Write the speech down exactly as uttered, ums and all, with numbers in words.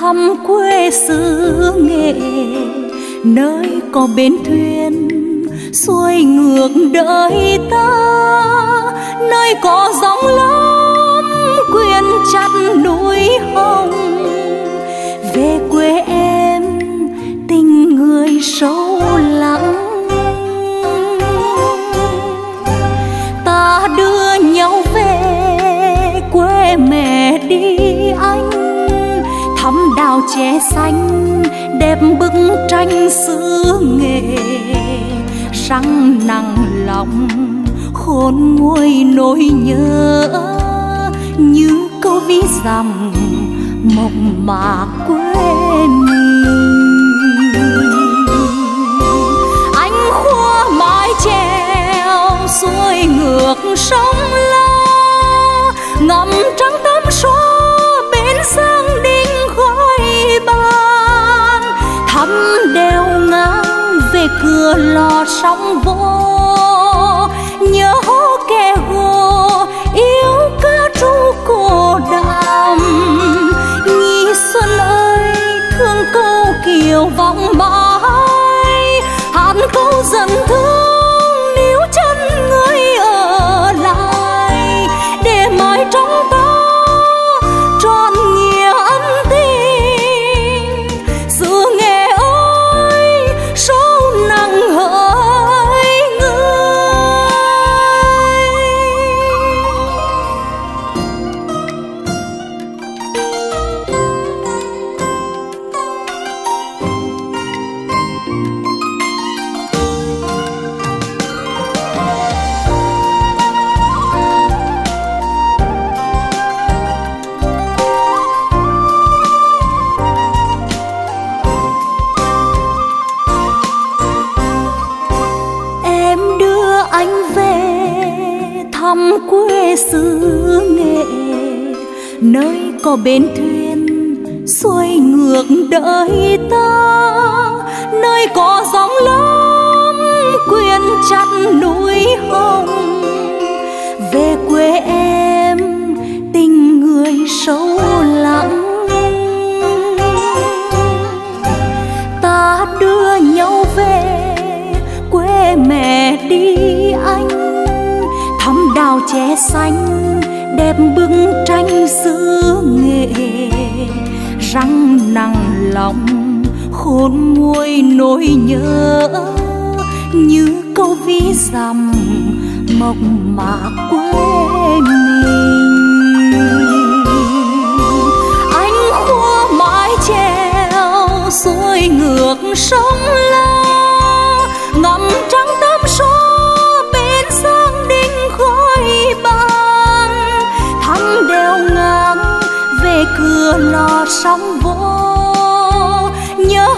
thăm quê xứ Nghệ, nơi có bến thuyền xuôi ngược đời ta, nơi có gióng lắm quyện chặt núi hồng. Về quê em tình người sâu lắng, ta đưa nhau về quê mẹ đi anh, thăm đào chè xanh đẹp bức tranh xứ Nghệ. Răng nặng lòng khôn nguôi nỗi nhớ, như câu ví dặm mộc mạc quê mình. Anh khua mái chèo xuôi ngược sông La, ngắm trăng tắm xóa bên sang đinh khói ban, thăm đèo ngang về cửa lò sóng vô, nhớ kẻ hồ yêu ca ru cổ đàm. Nhi xuân ơi thương câu kiều vọng mãi, hát câu dần thương níu chân người ở lại, để mãi trong ta trọn nghĩa ân tình. Xứ Nghệ ơi sâu nặng hỡi người. Em đưa anh về thăm quê xứ Nghệ, nơi có bến thuyền xuôi ngược đời ta, nơi có gióng lắm quyện chặt núi hồng. Về quê em tình người sâu lắng, ta đưa nhau về quê mẹ đi anh, thăm đào chè xanh đẹp bức tranh xứ Nghệ. Răng nặng lòng khôn nguôi nỗi nhớ, như câu ví dặm mộc mạc quê mình. Anh khua mái chèo xuôi ngược sông La, ngắm trăng tắm xóa bên sang đinh khói ban, thăm đèo ngang về cửa lò sóng vô, nhớ